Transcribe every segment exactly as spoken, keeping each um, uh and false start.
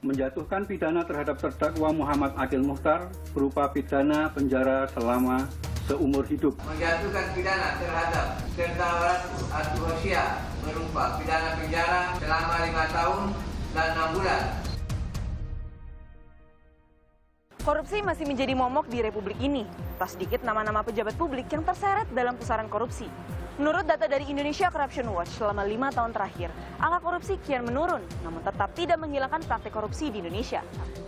menjatuhkan pidana terhadap terdakwa Muhammad Akil Mukhtar berupa pidana penjara selama seumur hidup. Menjatuhkan pidana terhadap terdakwa Abdurrahsia berupa pidana penjara selama lima tahun dan enam bulan. Korupsi masih menjadi momok di Republik ini. Tak sedikit nama-nama pejabat publik yang terseret dalam pusaran korupsi. Menurut data dari Indonesia Corruption Watch, selama lima tahun terakhir, angka korupsi kian menurun, namun tetap tidak menghilangkan praktik korupsi di Indonesia.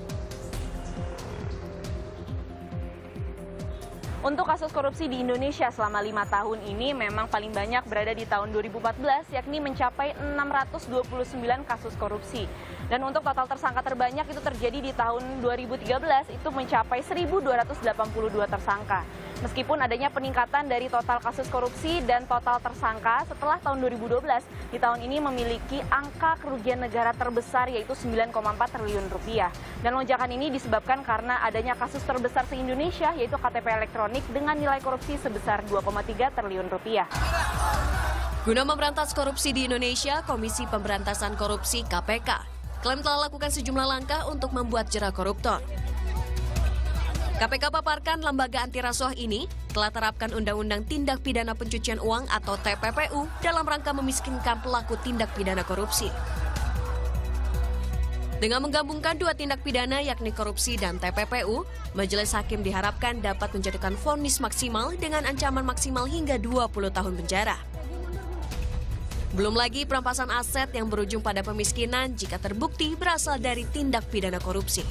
Untuk kasus korupsi di Indonesia selama lima tahun ini memang paling banyak berada di tahun dua ribu empat belas, yakni mencapai enam ratus dua puluh sembilan kasus korupsi. Dan untuk total tersangka terbanyak itu terjadi di tahun dua ribu tiga belas, itu mencapai seribu dua ratus delapan puluh dua tersangka. Meskipun adanya peningkatan dari total kasus korupsi dan total tersangka setelah tahun dua ribu dua belas, di tahun ini memiliki angka kerugian negara terbesar yaitu sembilan koma empat triliun rupiah. Dan lonjakan ini disebabkan karena adanya kasus terbesar se-Indonesia yaitu K T P elektronik dengan nilai korupsi sebesar dua koma tiga triliun rupiah. Guna memberantas korupsi di Indonesia, Komisi Pemberantasan Korupsi K P K klaim telah lakukan sejumlah langkah untuk membuat jera koruptor. K P K paparkan lembaga anti rasuah ini telah terapkan Undang-Undang Tindak Pidana Pencucian Uang atau T P P U dalam rangka memiskinkan pelaku tindak pidana korupsi. Dengan menggabungkan dua tindak pidana yakni korupsi dan T P P U, Majelis Hakim diharapkan dapat menjatuhkan vonis maksimal dengan ancaman maksimal hingga dua puluh tahun penjara. Belum lagi perampasan aset yang berujung pada pemiskinan jika terbukti berasal dari tindak pidana korupsi.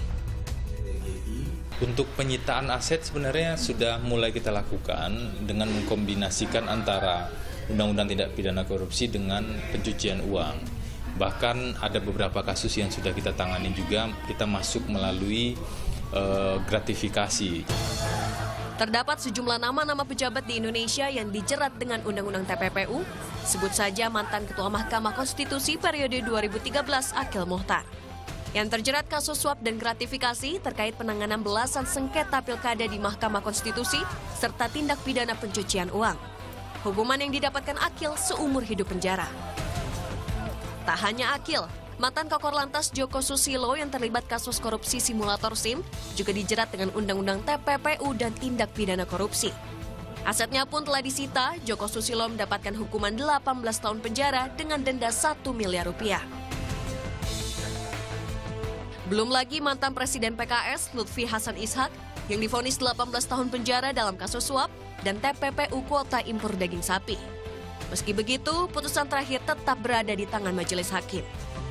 Untuk penyitaan aset sebenarnya sudah mulai kita lakukan dengan mengkombinasikan antara Undang-Undang Tindak Pidana Korupsi dengan pencucian uang. Bahkan ada beberapa kasus yang sudah kita tangani juga, kita masuk melalui uh, gratifikasi. Terdapat sejumlah nama-nama pejabat di Indonesia yang dijerat dengan Undang-Undang T P P U. Sebut saja mantan Ketua Mahkamah Konstitusi periode dua ribu tiga belas Akil Mukhtar, yang terjerat kasus suap dan gratifikasi terkait penanganan belasan sengketa pilkada di Mahkamah Konstitusi serta tindak pidana pencucian uang. Hukuman yang didapatkan Akil seumur hidup penjara. Tak hanya Akil, mantan Kakor Lantas Joko Susilo yang terlibat kasus korupsi simulator SIM juga dijerat dengan Undang-Undang T P P U dan tindak pidana korupsi. Asetnya pun telah disita, Joko Susilo mendapatkan hukuman delapan belas tahun penjara dengan denda satu miliar rupiah. Belum lagi mantan Presiden P K S Lutfi Hasan Ishak yang divonis delapan belas tahun penjara dalam kasus suap dan T P P U kuota impor daging sapi. Meski begitu, putusan terakhir tetap berada di tangan Majelis Hakim.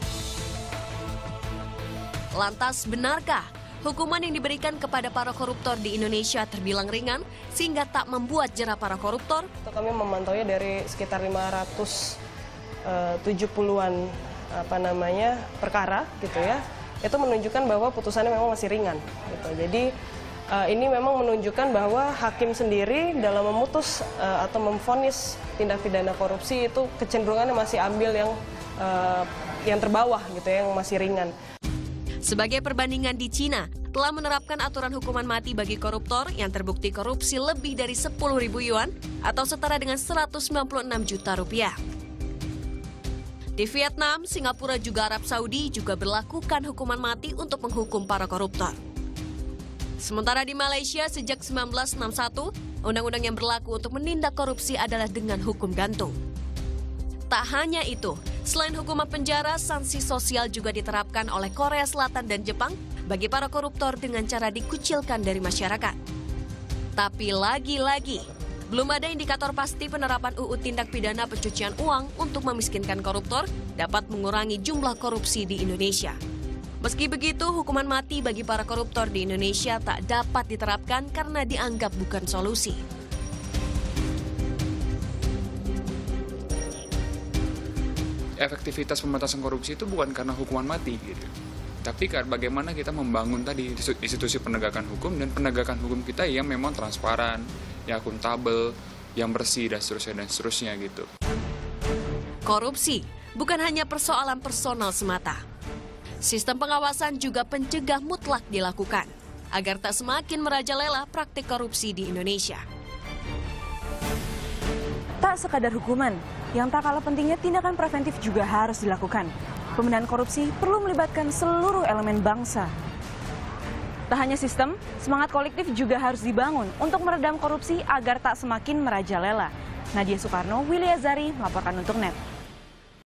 Lantas, benarkah hukuman yang diberikan kepada para koruptor di Indonesia terbilang ringan sehingga tak membuat jera para koruptor? Kami memantaunya dari sekitar lima ratus tujuh puluhan apa namanya perkara gitu ya. Itu menunjukkan bahwa putusannya memang masih ringan gitu. Jadi uh, ini memang menunjukkan bahwa hakim sendiri dalam memutus uh, atau memvonis tindak pidana korupsi itu kecenderungannya masih ambil yang uh, yang terbawah gitu ya, yang masih ringan. Sebagai perbandingan di Cina, telah menerapkan aturan hukuman mati bagi koruptor yang terbukti korupsi lebih dari sepuluh ribu yuan atau setara dengan seratus sembilan puluh enam juta rupiah. Di Vietnam, Singapura juga Arab Saudi juga berlakukan hukuman mati untuk menghukum para koruptor. Sementara di Malaysia sejak seribu sembilan ratus enam puluh satu, undang-undang yang berlaku untuk menindak korupsi adalah dengan hukum gantung. Tak hanya itu, selain hukuman penjara, sanksi sosial juga diterapkan oleh Korea Selatan dan Jepang bagi para koruptor dengan cara dikucilkan dari masyarakat. Tapi lagi-lagi, belum ada indikator pasti penerapan U U Tindak Pidana Pencucian Uang untuk memiskinkan koruptor dapat mengurangi jumlah korupsi di Indonesia. Meski begitu, hukuman mati bagi para koruptor di Indonesia tak dapat diterapkan karena dianggap bukan solusi. Efektivitas pemberantasan korupsi itu bukan karena hukuman mati gitu. Tapi bagaimana kita membangun tadi institusi penegakan hukum dan penegakan hukum kita yang memang transparan, yang akuntabel, yang bersih dan seterusnya dan seterusnya gitu. Korupsi bukan hanya persoalan personal semata. Sistem pengawasan juga pencegah mutlak dilakukan agar tak semakin merajalela praktik korupsi di Indonesia. Tak sekadar hukuman, yang tak kalah pentingnya tindakan preventif juga harus dilakukan. Pembenahan korupsi perlu melibatkan seluruh elemen bangsa. Tak hanya sistem, semangat kolektif juga harus dibangun untuk meredam korupsi agar tak semakin merajalela. Nadia Soekarno, Willy Azari melaporkan untuk N E T.